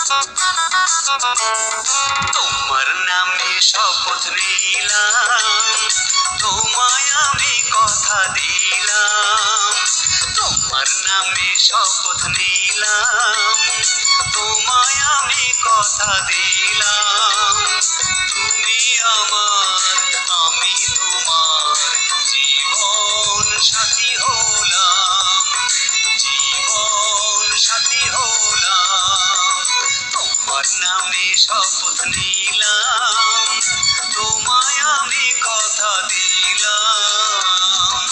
তোমার নামে শপথ নিলাম, তোমায় আমি কথা দিলাম। তোমার নামে শপথ নিলাম, তোমায় আমি কথা দিলাম। তুমি আমার, আমি তোমার, জীবন সাথী হলাম, জীবন সাথী হলাম। তোমার নামে শপথ নিলাম, তোমায় আমি কথা দিলাম।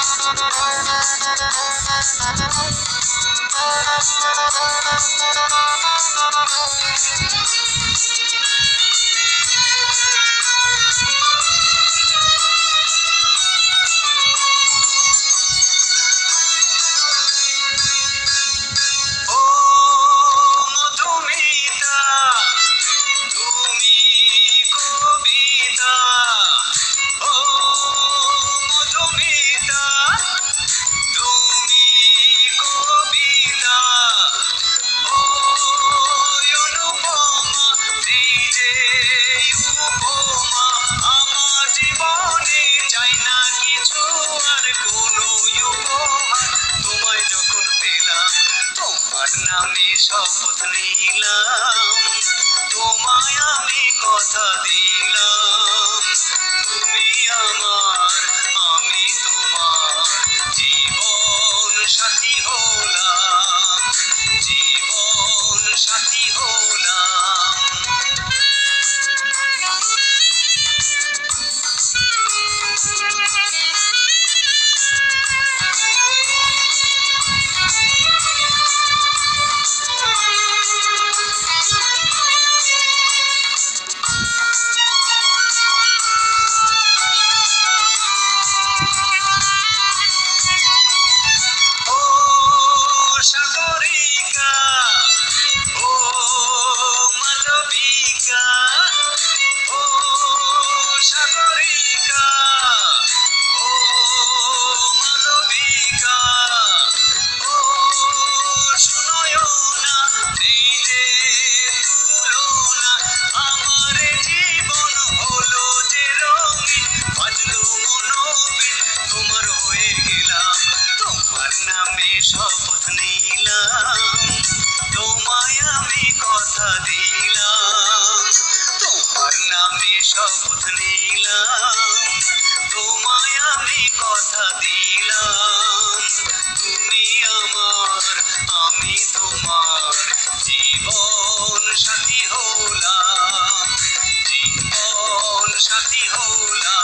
ও মধুমিতা, তুমি কবিতা। ও মধুমিতা, তুমি কবিতা। ও অনুপমা, এই যে উপমা। আমার জীবনে চাই না কিছু আর কোনো উপহার। তোমায় যখন পেলাম, তোমার নামে শপথ নিলাম, তোমায় আমি কথা দিলাম। তুমি আমার, আমি তোমার, জীবন সাথী হলাম, জীবন সাথী হলাম। ও সাগরিকা, ও মালবিকা। ও সাগরিকা, ও মালবিকা। ও সুনয়না, নেই যে তুলনা। আমার জীবন হলো যে রঙিন, বাজলো মনোবিন, তোমার হয়ে গেলাম। তোমার নামে শপথ নিলাম, তোমায় আমি কথা দিলাম। তোমার নামে শপথ নিলাম, তোমায় আমি কথা দিলাম। তুমি আমার, আমি তোমার, জীবন সাথী হলাম, জীবন সাথী হলাম।